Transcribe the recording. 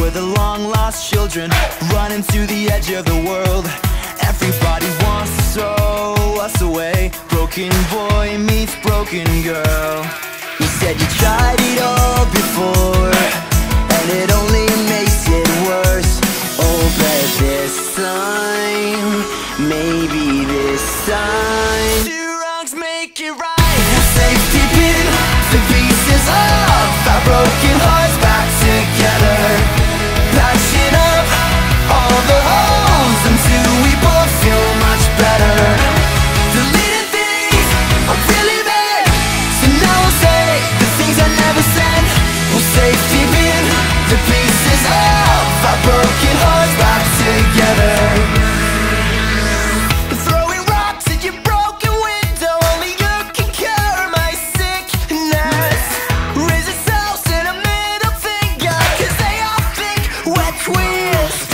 for the long-lost children running to the edge of the world. Everybody wants to throw us away. Broken boy meets broken girl. You said you tried it all before, and it only makes it worse. Oh, but this time, maybe this time, two wrongs make it right. We'll safety pin the pieces of our broken hearts back together, patching up all the holes until we both feel much better. Deleting things I really meant, so now I'll say the things I never said. We'll safety pin the pieces of our broken hearts back together. Throwing rocks at your broken window, only you can cure my sickness. Raise yourselves in a middle finger, 'cause they all think we're twins.